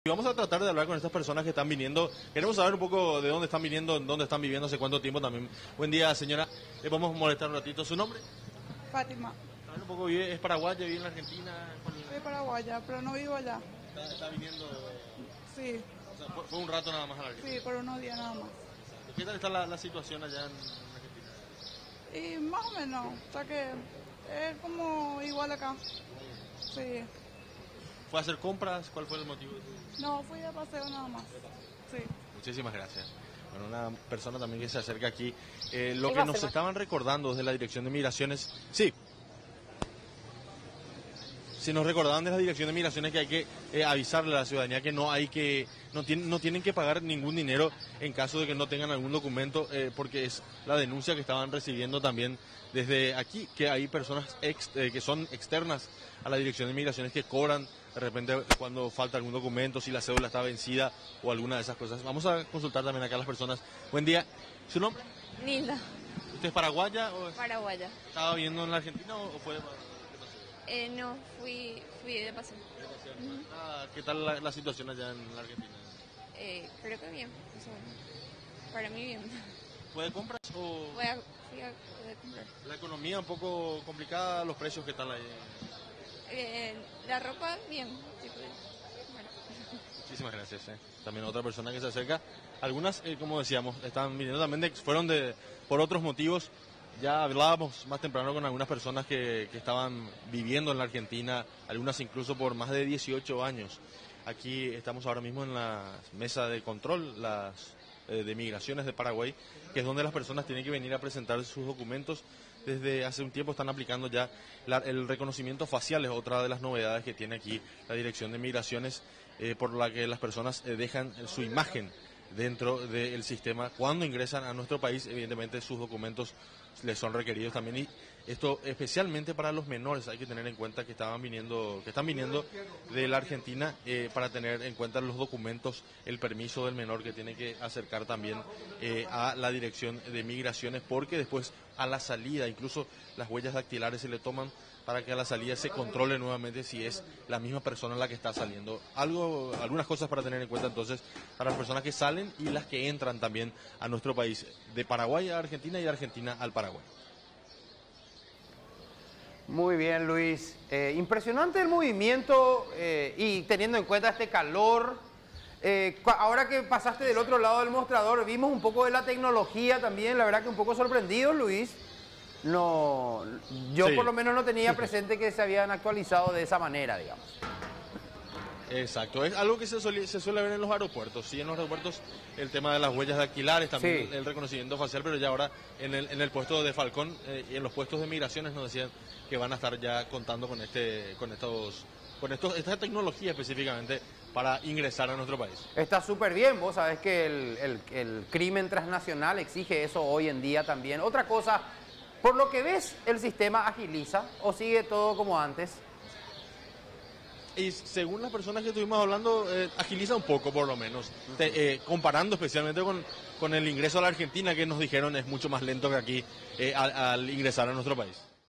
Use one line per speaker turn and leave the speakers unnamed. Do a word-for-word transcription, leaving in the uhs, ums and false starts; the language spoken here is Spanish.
Vamos a tratar de hablar con estas personas que están viniendo. Queremos saber un poco de dónde están viniendo, dónde están viviendo, hace cuánto tiempo también. Buen día, señora. Le podemos molestar un ratito. ¿Su nombre?
Fátima.
Un poco, vive, ¿es paraguaya, vive en la Argentina?
Soy paraguaya, pero no vivo allá.
¿Está, está viniendo?
Sí.
O sea, fue, fue un rato nada más a la Argentina.
Sí, por unos días nada más.
¿Qué tal está la, la situación allá en Argentina?
Y más o menos, o sea que es como igual acá. Sí.
¿Fue a hacer compras? ¿Cuál fue el motivo?
No, fui de paseo nada más. Sí.
Muchísimas gracias. Bueno, una persona también que se acerca aquí. Eh, lo que nos estaban recordando desde la Dirección de Migraciones, sí. Si nos recordaban de la Dirección de Migraciones que hay que eh, avisarle a la ciudadanía que no hay que no tienen no tienen que pagar ningún dinero en caso de que no tengan algún documento, eh, porque es la denuncia que estaban recibiendo también desde aquí, que hay personas ex, eh, que son externas a la Dirección de Migraciones que cobran de repente cuando falta algún documento, si la cédula está vencida o alguna de esas cosas. Vamos a consultar también acá a las personas. Buen día. ¿Su nombre?
Nilda.
¿Usted es paraguaya o
Paraguaya.
estaba viviendo en la Argentina o fue de paseo?
Eh, no, fui, fui de paseo.
Uh-huh. Ah, ¿qué tal la, la situación allá en la Argentina?
Eh, creo que bien, eso, para mí bien.
¿Fue de compras o...?
Voy a, fui a, fui a comprar.
La economía un poco complicada, los precios que están ahí.
Eh, la ropa, bien. Tipo, bueno.
Muchísimas gracias. Eh. También otra persona que se acerca. Algunas, eh, como decíamos, están viniendo también, de, fueron de por otros motivos. Ya hablábamos más temprano con algunas personas que, que estaban viviendo en la Argentina, algunas incluso por más de dieciocho años. Aquí estamos ahora mismo en la mesa de control las eh, de migraciones de Paraguay, que es donde las personas tienen que venir a presentar sus documentos. Desde hace un tiempo están aplicando ya la, el reconocimiento facial, es otra de las novedades que tiene aquí la Dirección de Migraciones, eh, por la que las personas eh, dejan su imagen dentro del sistema. Cuando ingresan a nuestro país, evidentemente sus documentos les son requeridos también, y esto especialmente para los menores. Hay que tener en cuenta que estaban viniendo, que están viniendo de la Argentina, eh, para tener en cuenta los documentos, el permiso del menor que tiene que acercar también eh, a la Dirección de Migraciones, porque después a la salida incluso las huellas dactilares se le toman para que a la salida se controle nuevamente si es la misma persona la que está saliendo. Algo, algunas cosas para tener en cuenta entonces para las personas que salen y las que entran también a nuestro país, de Paraguay a Argentina y de Argentina al Paraguay.
Muy bien, Luis. Eh, impresionante el movimiento, eh, y teniendo en cuenta este calor. Eh, ahora que pasaste del otro lado del mostrador, vimos un poco de la tecnología también. La verdad que un poco sorprendido, Luis. No, yo sí. Por lo menos no tenía presente que se habían actualizado de esa manera, digamos.
Exacto, es algo que se suele, se suele ver en los aeropuertos. Sí, en los aeropuertos el tema de las huellas dactilares, también sí. el, el reconocimiento facial, pero ya ahora en el, en el puesto de Falcón eh, y en los puestos de migraciones nos decían que van a estar ya contando con este, con estos, con estos, esta tecnología específicamente para ingresar a nuestro país.
Está súper bien, vos sabés que el, el, el crimen transnacional exige eso hoy en día también. Otra cosa, por lo que ves, ¿el sistema agiliza o sigue todo como antes?
Y según las personas que estuvimos hablando, eh, agiliza un poco por lo menos, Te, eh, comparando especialmente con, con el ingreso a la Argentina, que nos dijeron es mucho más lento que aquí eh, al, al ingresar a nuestro país.